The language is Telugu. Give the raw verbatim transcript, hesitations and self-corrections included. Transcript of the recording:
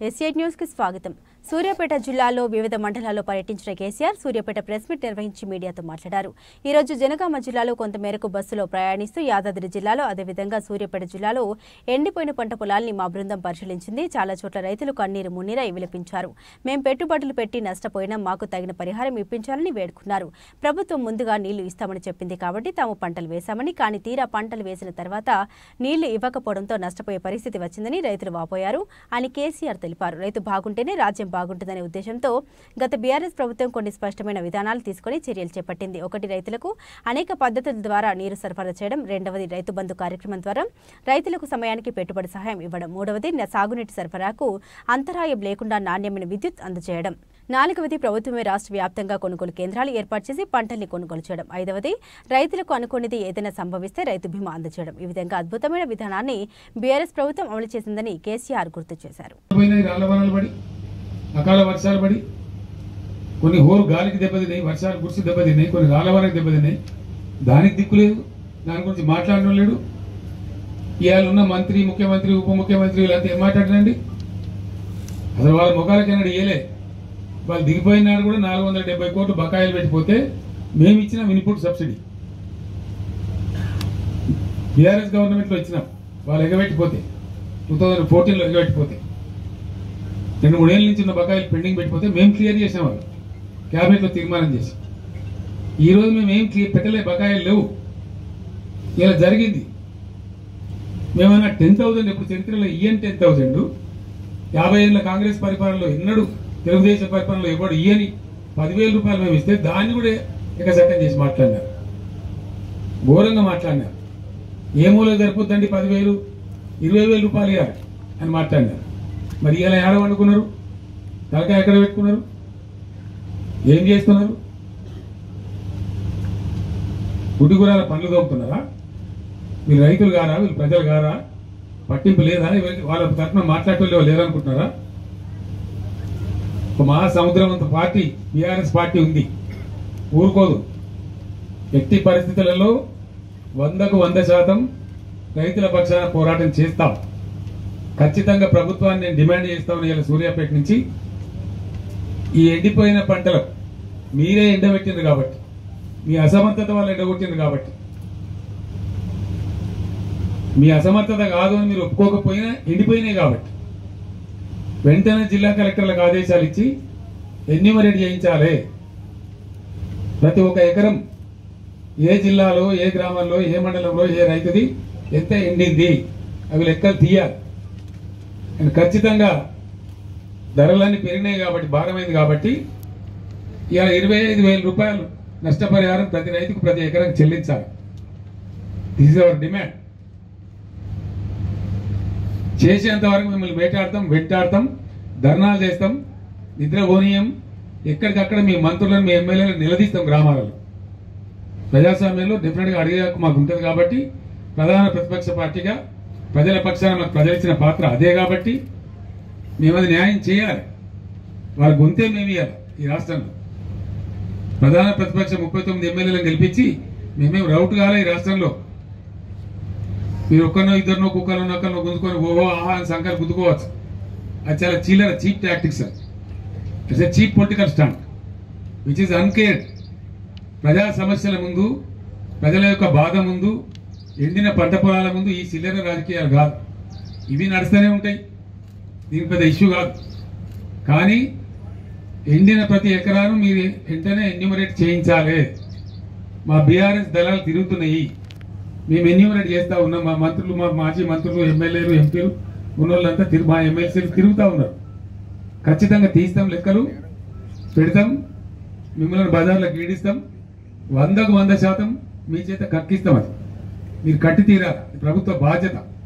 ఎస్ఐ న్యూస్ కి స్వాగతం। సూర్యాపేట జిల్లాలో వివిధ మండలాల్లో పర్యటించిన కేసీఆర్ సూర్యాపేట ప్రెస్ మీట్ నిర్వహించి మీడియాతో మాట్లాడారు। ఈ రోజు జనగామ జిల్లాలో కొంతమేరకు బస్సులో ప్రయాణిస్తూ యాదాద్రి జిల్లాలో అదేవిధంగా సూర్యాపేట జిల్లాలో ఎండిపోయిన పంట పొలాల్ని మా బృందం పరిశీలించింది। చాలా చోట్ల రైతులు కన్నీరు మున్నీరై విలపించారు। మేం పెట్టుబడులు పెట్టి నష్టపోయినా మాకు తగిన పరిహారం ఇప్పించాలని వేడుకున్నారు। ప్రభుత్వం ముందుగా నీళ్లు ఇస్తామని చెప్పింది కాబట్టి తాము పంటలు వేశామని, కానీ తీరా పంటలు వేసిన తర్వాత నీళ్లు ఇవ్వకపోవడంతో నష్టపోయే పరిస్థితి వచ్చిందని రైతులు వాపోయారు అని కేసీఆర్ తెలిపారు। రైతు బాగుంటేనే రాజ్యం బాగుంటుందనే ఉద్దేశంతో గత బీఆర్ఎస్ ప్రభుత్వం కొన్ని స్పష్టమైన విధానాలు తీసుకుని చర్యలు చేపట్టింది। ఒకటి, రైతులకు అనేక పద్ధతుల ద్వారా నీరు సరఫరా చేయడం, రెండవది రైతు బంధు కార్యక్రమం ద్వారా రైతులకు సమయానికి పెట్టుబడి సహాయం ఇవ్వడం, మూడవది సాగునీటి సరఫరాకు అంతరాయం లేకుండా నాణ్యమైన విద్యుత్ అందజేయడం, నాలుగవది ప్రభుత్వమే రాష్ట్ర వ్యాప్తంగా కొనుగోలు కేంద్రాలు ఏర్పాటు చేసి పంటల్ని కొనుగోలు చేయడం, ఐదవది రైతులకు అనుకునేది ఏదైనా సంభవిస్తే రైతు బీమా అందజేయడం। ఈ విధంగా అద్భుతమైన విధానాన్ని బీఆర్ఎస్ ప్రభుత్వం అమలు చేసిందని కేసీఆర్ గుర్తు చేశారు। అకాల వర్షాలు పడి కొన్ని హోరు గాలికి దెబ్బతిన్నాయి, వర్షాలు గుర్సి దెబ్బతిన్నాయి, కొన్ని రాళ్ళవారికి దెబ్బతిన్నాయి, దానికి దిక్కు లేదు, దాని గురించి మాట్లాడడం లేడు। ఇవాళ ఉన్న మంత్రి, ముఖ్యమంత్రి, ఉప ముఖ్యమంత్రి వీళ్ళంతా ఏం మాట్లాడరండి? అసలు వాళ్ళ ముఖాలకైనా ఇయ్యలే। వాళ్ళు దిగిపోయినాడు కూడా నాలుగు వందల డెబ్బై కోట్లు బకాయిలు పెట్టిపోతే మేము ఇచ్చిన ఇన్పుట్ సబ్సిడీ బీఆర్ఎస్ గవర్నమెంట్లో ఇచ్చినాం, వాళ్ళు ఎగబెట్టిపోతే టూ థౌజండ్ ఫోర్టీన్లో ఎగబెట్టిపోతే రెండు మూడేళ్ళ నుంచి ఉన్న బకాయిలు పెండింగ్ పెట్టిపోతే మేము క్లియర్ చేసాం, వాళ్ళు క్యాబినెట్లో తీర్మానం చేసి। ఈరోజు మేము ఏం క్లియర్ పెట్టలే, బకాయిలు లేవు, ఇలా జరిగింది। మేమన్నా టెన్ థౌసండ్ ఎప్పుడు చరిత్రలో ఇయ్యని టెన్ థౌసండ్ యాభై ఏళ్ళ కాంగ్రెస్ పరిపాలనలో ఎన్నడూ తెలుగుదేశం పరిపాలనలో ఎవడు ఇయ్యని పదివేల రూపాయలు మేము ఇస్తే దాన్ని కూడా ఎకసట్టం చేసి మాట్లాడినారు, ఘోరంగా మాట్లాడినారు। ఏ మూలకు సరిపోద్దండి పదివేలు ఇరవై వేల రూపాయలు ఇవ్వాలి అని మాట్లాడినారు। మరి ఇలా ఏడ వండుకున్నారు, తలకాయ ఎక్కడ పెట్టుకున్నారు, ఏం చేస్తున్నారు? గుడ్డిగురాల పనులు దొరుకుతున్నారా? వీళ్ళు రైతులు గారా, వీళ్ళు ప్రజలు గారా? పట్టింపు లేదా? వాళ్ళ తరఫున మాట్లాడటం లేదనుకుంటున్నారా? ఒక మహాసముద్రం అంత పార్టీ బీఆర్ఎస్ పార్టీ ఉంది, ఊరుకోదు। ఎట్టి పరిస్థితులలో వందకు వంద శాతం రైతుల పక్షాన పోరాటం చేస్తాం। ఖచ్చితంగా ప్రభుత్వాన్ని నేను డిమాండ్ చేస్తామని ఇలా సూర్యాపేట నుంచి ఈ ఎండిపోయిన పంటలు మీరే ఎండబెట్టింది కాబట్టి, మీ అసమర్థత వల్ల ఎండగొట్టింది కాబట్టి, మీ అసమర్థత కాదు అని మీరు ఒప్పుకోకపోయినా ఎండిపోయినాయి కాబట్టి వెంటనే జిల్లా కలెక్టర్లకు ఆదేశాలు ఇచ్చి ఎన్యూమరేట్ చేయించాలి। ప్రతి ఒక్క ఎకరం ఏ జిల్లాలో, ఏ గ్రామంలో, ఏ మండలంలో ఏ రైతుది ఎంత ఎండింది అవి లెక్కలు తీయాలి। ఖచ్చితంగా ధరలన్నీ పెరిగినాయి కాబట్టి, భారమైంది కాబట్టి ఇవాళ ఇరవై ఐదు వేల రూపాయలు నష్టపరిహారం ప్రతి రైతుకు ప్రతి ఎకరానికి చెల్లించాలి। This is our demand. చేసేంత వరకు మిమ్మల్ని వేటాడతాం, వెంటాడతాం, ధర్నాలు చేస్తాం, నిద్రపోనీయం, ఎక్కడికక్కడ మీ మంత్రులను, మీ ఎమ్మెల్యేలను నిలదీస్తాం గ్రామాలలో। ప్రజాస్వామ్యంలో డెఫినెట్గా అడిగే హక్కు మాకు ఉంటుంది కాబట్టి, ప్రధాన ప్రతిపక్ష పార్టీగా ప్రజల పక్షాన మాకు ప్రజలు ఇచ్చిన పాత్ర అదే కాబట్టి మేము అది న్యాయం చేయాలి। వాళ్ళ గొంతే మేము ఇవ్వాలి। ఈ రాష్ట్రంలో ప్రధాన ప్రతిపక్ష ముప్పై తొమ్మిది ఎమ్మెల్యేలను గెలిపించి మేమేం రౌట్ కాలే ఈ రాష్ట్రంలో। మీరు ఒక్కరినో ఇద్దరినో కుక్కలో నొక్కరినో గుంజుకొని ఓహో ఆహా అని సంఖ్యలు గుద్దుకోవచ్చు, అది చాలా చీలర cheap tactics, it's a cheap political stand which is uncared. ప్రజా సమస్యల ముందు, ప్రజల యొక్క బాధ ముందు, ఎండిన పంట పొలాల ముందు ఈ చిల్లర రాజకీయాలు కాదు, ఇవి నడుస్తూనే ఉంటాయి, దీని పెద్ద ఇష్యూ కాదు। కానీ ఎండిన ప్రతి ఎకరాను మీరు వెంటనే ఎన్యూమరేట్ చేయించాలి। మా బీఆర్ఎస్ దళాలు తిరుగుతున్నాయి, మేము ఎన్యూమరేట్ చేస్తూ ఉన్నాం, మా మంత్రులు, మా మాజీ మంత్రులు, ఎమ్మెల్యేలు, ఎంపీలు ఉన్నోళ్ళంతా తిరుగు మా ఎమ్మెల్సీలు తిరుగుతూ ఉన్నారు। ఖచ్చితంగా తీస్తాం, లెక్కలు పెడతాం, మిమ్మల్ని బజార్లకు ఈడిస్తాం, వందకు వంద శాతం మీ చేత కక్కిస్తాం। అది మీరు కట్టి తీరాలి, ప్రభుత్వ బాధ్యత।